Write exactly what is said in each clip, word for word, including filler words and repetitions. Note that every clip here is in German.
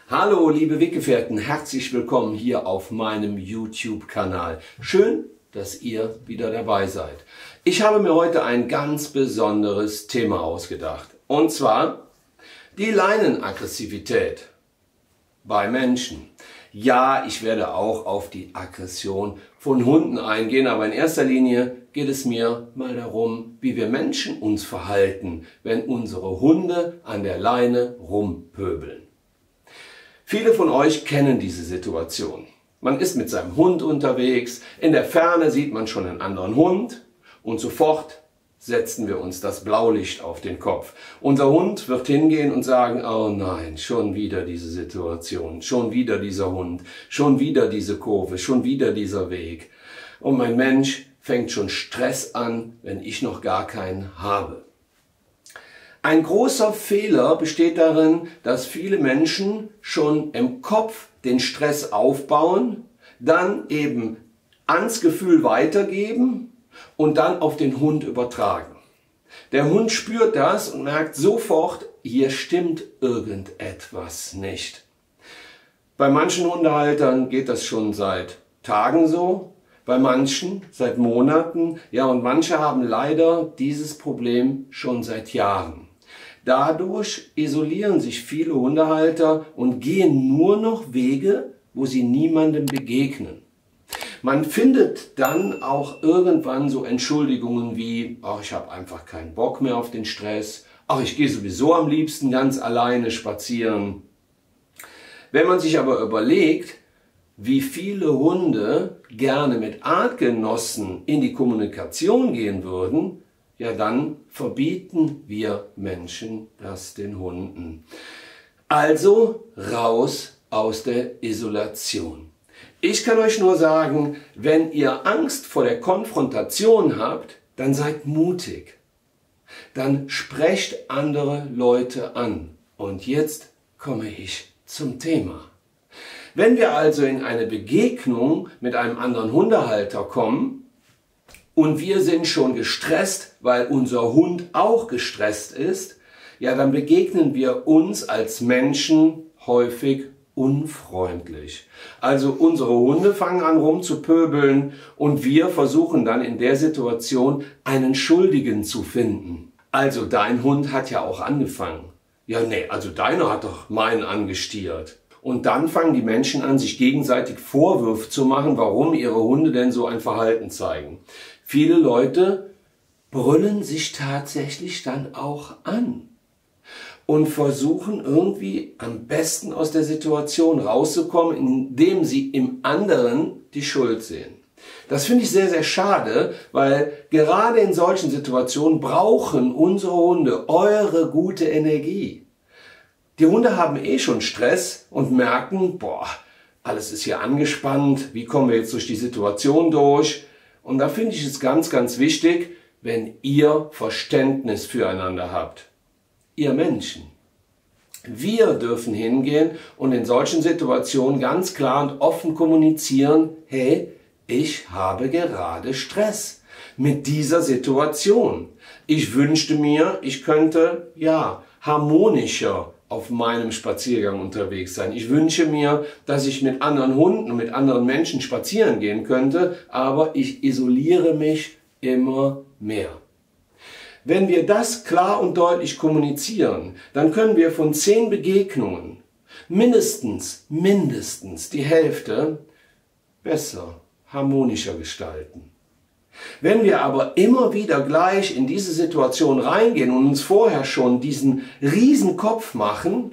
Hallo liebe Weggefährten, herzlich willkommen hier auf meinem YouTube-Kanal. Schön, dass ihr wieder dabei seid. Ich habe mir heute ein ganz besonderes Thema ausgedacht. Und zwar die Leinenaggressivität bei Menschen. Ja, ich werde auch auf die Aggression von Hunden eingehen, aber in erster Linie geht es mir mal darum, wie wir Menschen uns verhalten, wenn unsere Hunde an der Leine rumpöbeln. Viele von euch kennen diese Situation. Man ist mit seinem Hund unterwegs, in der Ferne sieht man schon einen anderen Hund und sofort setzen wir uns das Blaulicht auf den Kopf. Unser Hund wird hingehen und sagen, oh nein, schon wieder diese Situation, schon wieder dieser Hund, schon wieder diese Kurve, schon wieder dieser Weg. Und mein Mensch fängt schon Stress an, wenn ich noch gar keinen habe. Ein großer Fehler besteht darin, dass viele Menschen schon im Kopf den Stress aufbauen, dann eben ans Gefühl weitergeben und dann auf den Hund übertragen. Der Hund spürt das und merkt sofort, hier stimmt irgendetwas nicht. Bei manchen Hundehaltern geht das schon seit Tagen so, bei manchen seit Monaten, ja, und manche haben leider dieses Problem schon seit Jahren. Dadurch isolieren sich viele Hundehalter und gehen nur noch Wege, wo sie niemandem begegnen. Man findet dann auch irgendwann so Entschuldigungen wie, ach, ich habe einfach keinen Bock mehr auf den Stress, ach, ich gehe sowieso am liebsten ganz alleine spazieren. Wenn man sich aber überlegt, wie viele Hunde gerne mit Artgenossen in die Kommunikation gehen würden, ja, dann verbieten wir Menschen das den Hunden. Also raus aus der Isolation. Ich kann euch nur sagen, wenn ihr Angst vor der Konfrontation habt, dann seid mutig. Dann sprecht andere Leute an. Und jetzt komme ich zum Thema. Wenn wir also in eine Begegnung mit einem anderen Hundehalter kommen, und wir sind schon gestresst, weil unser Hund auch gestresst ist, ja, dann begegnen wir uns als Menschen häufig unfreundlich. Also unsere Hunde fangen an rumzupöbeln und wir versuchen dann in der Situation einen Schuldigen zu finden. Also dein Hund hat ja auch angefangen. Ja, nee, also deiner hat doch meinen angestiert. Und dann fangen die Menschen an, sich gegenseitig Vorwürfe zu machen, warum ihre Hunde denn so ein Verhalten zeigen. Viele Leute brüllen sich tatsächlich dann auch an und versuchen irgendwie am besten aus der Situation rauszukommen, indem sie im anderen die Schuld sehen. Das finde ich sehr, sehr schade, weil gerade in solchen Situationen brauchen unsere Hunde eure gute Energie. Die Hunde haben eh schon Stress und merken, boah, alles ist hier angespannt, wie kommen wir jetzt durch die Situation durch? Und da finde ich es ganz, ganz wichtig, wenn ihr Verständnis füreinander habt. Ihr Menschen. Wir dürfen hingehen und in solchen Situationen ganz klar und offen kommunizieren, hey, ich habe gerade Stress mit dieser Situation. Ich wünschte mir, ich könnte, ja, harmonischer auf meinem Spaziergang unterwegs sein. Ich wünsche mir, dass ich mit anderen Hunden und mit anderen Menschen spazieren gehen könnte, aber ich isoliere mich immer mehr. Wenn wir das klar und deutlich kommunizieren, dann können wir von zehn Begegnungen mindestens, mindestens die Hälfte besser, harmonischer gestalten. Wenn wir aber immer wieder gleich in diese Situation reingehen und uns vorher schon diesen riesen Kopf machen,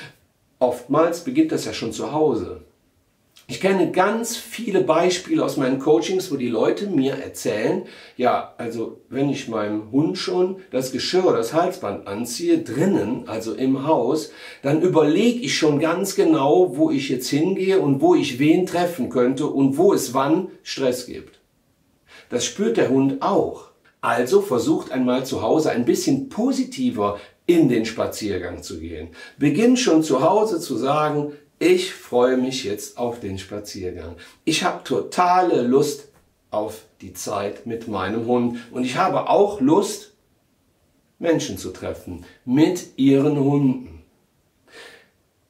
oftmals beginnt das ja schon zu Hause. Ich kenne ganz viele Beispiele aus meinen Coachings, wo die Leute mir erzählen, ja, also wenn ich meinem Hund schon das Geschirr oder das Halsband anziehe, drinnen, also im Haus, dann überlege ich schon ganz genau, wo ich jetzt hingehe und wo ich wen treffen könnte und wo es wann Stress gibt. Das spürt der Hund auch. Also versucht einmal zu Hause ein bisschen positiver in den Spaziergang zu gehen. Beginn schon zu Hause zu sagen, ich freue mich jetzt auf den Spaziergang. Ich habe totale Lust auf die Zeit mit meinem Hund und ich habe auch Lust, Menschen zu treffen mit ihren Hunden.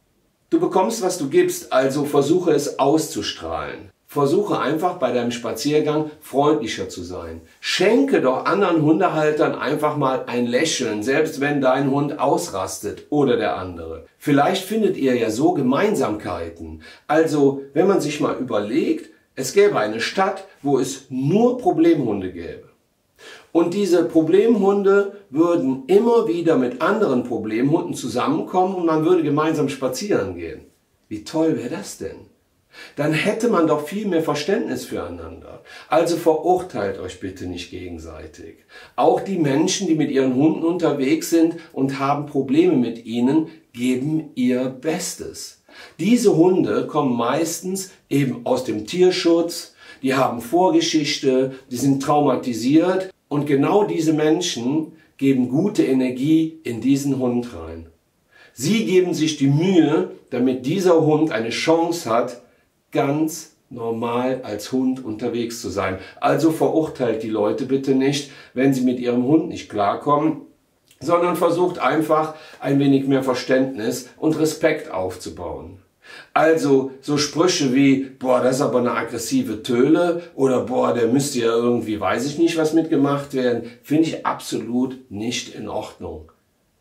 Du bekommst, was du gibst, also versuche es auszustrahlen. Versuche einfach bei deinem Spaziergang freundlicher zu sein. Schenke doch anderen Hundehaltern einfach mal ein Lächeln, selbst wenn dein Hund ausrastet oder der andere. Vielleicht findet ihr ja so Gemeinsamkeiten. Also, wenn man sich mal überlegt, es gäbe eine Stadt, wo es nur Problemhunde gäbe. Und diese Problemhunde würden immer wieder mit anderen Problemhunden zusammenkommen und man würde gemeinsam spazieren gehen. Wie toll wäre das denn? Dann hätte man doch viel mehr Verständnis füreinander. Also verurteilt euch bitte nicht gegenseitig. Auch die Menschen, die mit ihren Hunden unterwegs sind und haben Probleme mit ihnen, geben ihr Bestes. Diese Hunde kommen meistens eben aus dem Tierschutz, die haben Vorgeschichte, die sind traumatisiert und genau diese Menschen geben gute Energie in diesen Hund rein. Sie geben sich die Mühe, damit dieser Hund eine Chance hat, ganz normal als Hund unterwegs zu sein. Also verurteilt die Leute bitte nicht, wenn sie mit ihrem Hund nicht klarkommen, sondern versucht einfach ein wenig mehr Verständnis und Respekt aufzubauen. Also so Sprüche wie, boah, das ist aber eine aggressive Töle oder boah, der müsste ja irgendwie, weiß ich nicht, was mitgemacht werden, finde ich absolut nicht in Ordnung.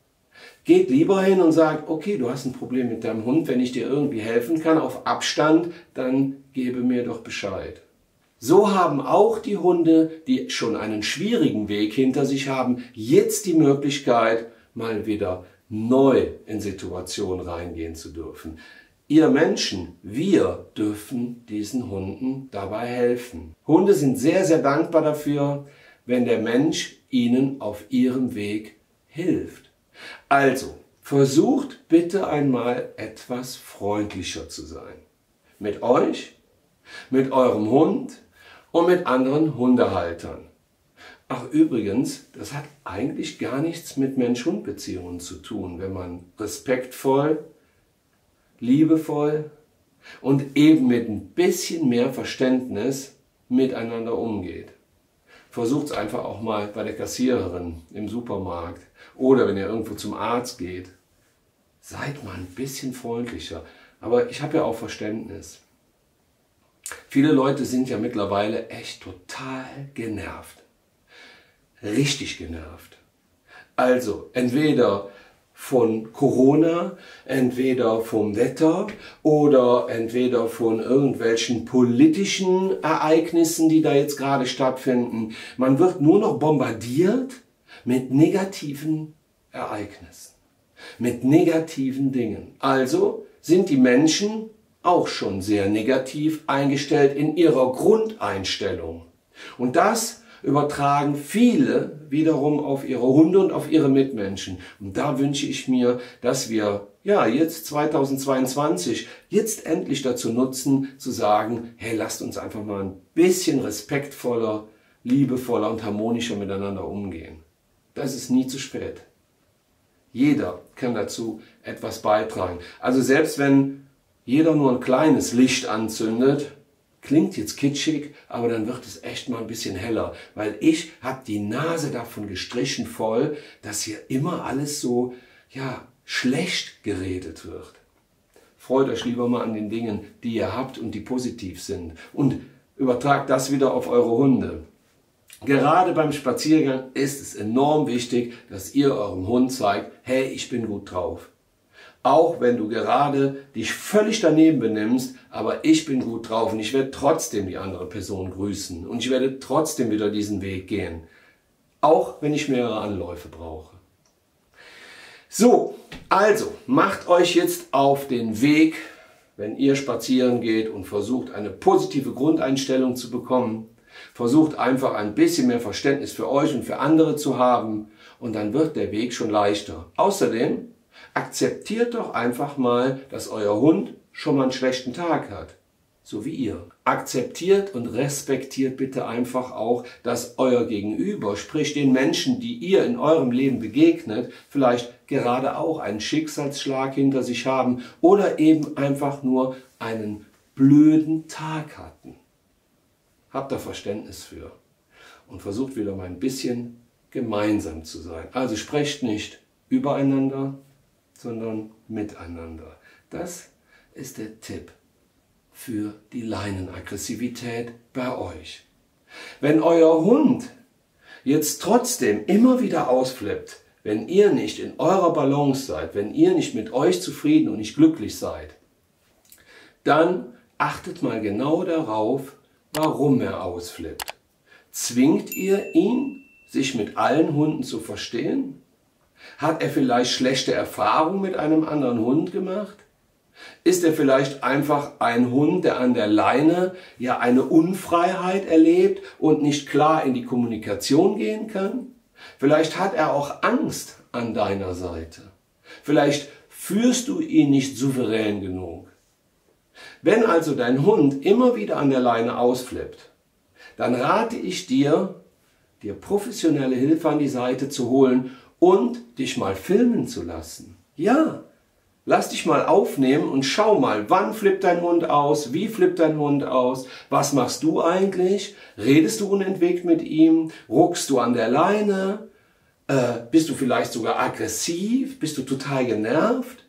Geht lieber hin und sagt, okay, du hast ein Problem mit deinem Hund, wenn ich dir irgendwie helfen kann, auf Abstand, dann gebe mir doch Bescheid. So haben auch die Hunde, die schon einen schwierigen Weg hinter sich haben, jetzt die Möglichkeit, mal wieder neu in Situationen reingehen zu dürfen. Ihr Menschen, wir dürfen diesen Hunden dabei helfen. Hunde sind sehr, sehr dankbar dafür, wenn der Mensch ihnen auf ihrem Weg hilft. Also, versucht bitte einmal etwas freundlicher zu sein. Mit euch, mit eurem Hund und mit anderen Hundehaltern. Ach übrigens, das hat eigentlich gar nichts mit Mensch-Hund-Beziehungen zu tun, wenn man respektvoll, liebevoll und eben mit ein bisschen mehr Verständnis miteinander umgeht. Versucht es einfach auch mal bei der Kassiererin im Supermarkt oder wenn ihr irgendwo zum Arzt geht. Seid mal ein bisschen freundlicher. Aber ich habe ja auch Verständnis. Viele Leute sind ja mittlerweile echt total genervt. Richtig genervt. Also entweder von Corona, entweder vom Wetter oder entweder von irgendwelchen politischen Ereignissen, die da jetzt gerade stattfinden. Man wird nur noch bombardiert mit negativen Ereignissen, mit negativen Dingen. Also sind die Menschen auch schon sehr negativ eingestellt in ihrer Grundeinstellung. Und das übertragen viele wiederum auf ihre Hunde und auf ihre Mitmenschen. Und da wünsche ich mir, dass wir ja jetzt zweitausendzweiundzwanzig jetzt endlich dazu nutzen, zu sagen, hey, lasst uns einfach mal ein bisschen respektvoller, liebevoller und harmonischer miteinander umgehen. Das ist nie zu spät. Jeder kann dazu etwas beitragen. Also selbst wenn jeder nur ein kleines Licht anzündet, klingt jetzt kitschig, aber dann wird es echt mal ein bisschen heller, weil ich habe die Nase davon gestrichen voll, dass hier immer alles so ja, schlecht geredet wird. Freut euch lieber mal an den Dingen, die ihr habt und die positiv sind und übertragt das wieder auf eure Hunde. Gerade beim Spaziergang ist es enorm wichtig, dass ihr eurem Hund zeigt, hey, ich bin gut drauf. Auch wenn du gerade dich völlig daneben benimmst, aber ich bin gut drauf und ich werde trotzdem die andere Person grüßen und ich werde trotzdem wieder diesen Weg gehen. Auch wenn ich mehrere Anläufe brauche. So, also macht euch jetzt auf den Weg, wenn ihr spazieren geht und versucht eine positive Grundeinstellung zu bekommen. Versucht einfach ein bisschen mehr Verständnis für euch und für andere zu haben und dann wird der Weg schon leichter. Außerdem akzeptiert doch einfach mal, dass euer Hund schon mal einen schlechten Tag hat, so wie ihr. Akzeptiert und respektiert bitte einfach auch, dass euer Gegenüber, sprich den Menschen, die ihr in eurem Leben begegnet, vielleicht gerade auch einen Schicksalsschlag hinter sich haben oder eben einfach nur einen blöden Tag hatten. Habt da Verständnis für und versucht wieder mal ein bisschen gemeinsam zu sein. Also sprecht nicht übereinander, sondern miteinander. Das ist der Tipp für die Leinenaggressivität bei euch. Wenn euer Hund jetzt trotzdem immer wieder ausflippt, wenn ihr nicht in eurer Balance seid, wenn ihr nicht mit euch zufrieden und nicht glücklich seid, dann achtet mal genau darauf, warum er ausflippt. Zwingt ihr ihn, sich mit allen Hunden zu verstehen? Hat er vielleicht schlechte Erfahrungen mit einem anderen Hund gemacht? Ist er vielleicht einfach ein Hund, der an der Leine ja eine Unfreiheit erlebt und nicht klar in die Kommunikation gehen kann? Vielleicht hat er auch Angst an deiner Seite. Vielleicht führst du ihn nicht souverän genug. Wenn also dein Hund immer wieder an der Leine ausflippt, dann rate ich dir, dir professionelle Hilfe an die Seite zu holen und dich mal filmen zu lassen. Ja, lass dich mal aufnehmen und schau mal, wann flippt dein Hund aus, wie flippt dein Hund aus, was machst du eigentlich, redest du unentwegt mit ihm, ruckst du an der Leine, äh, bist du vielleicht sogar aggressiv, bist du total genervt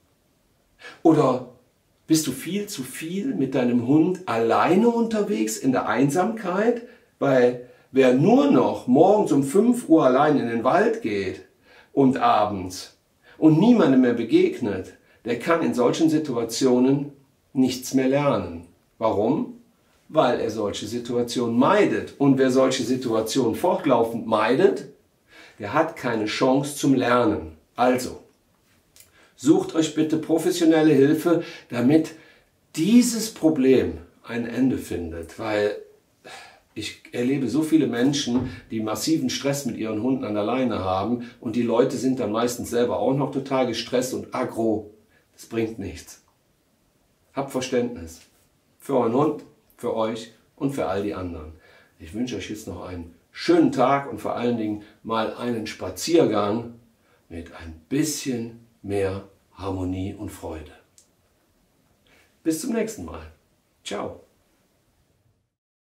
oder bist du viel zu viel mit deinem Hund alleine unterwegs in der Einsamkeit, weil wer nur noch morgens um fünf Uhr allein in den Wald geht und abends und niemandem mehr begegnet, der kann in solchen Situationen nichts mehr lernen. Warum? Weil er solche Situationen meidet. Und wer solche Situationen fortlaufend meidet, der hat keine Chance zum Lernen. Also, sucht euch bitte professionelle Hilfe, damit dieses Problem ein Ende findet, weil ich erlebe so viele Menschen, die massiven Stress mit ihren Hunden an der Leine haben und die Leute sind dann meistens selber auch noch total gestresst und aggro. Das bringt nichts. Habt Verständnis für euren Hund, für euch und für all die anderen. Ich wünsche euch jetzt noch einen schönen Tag und vor allen Dingen mal einen Spaziergang mit ein bisschen mehr Harmonie und Freude. Bis zum nächsten Mal. Ciao.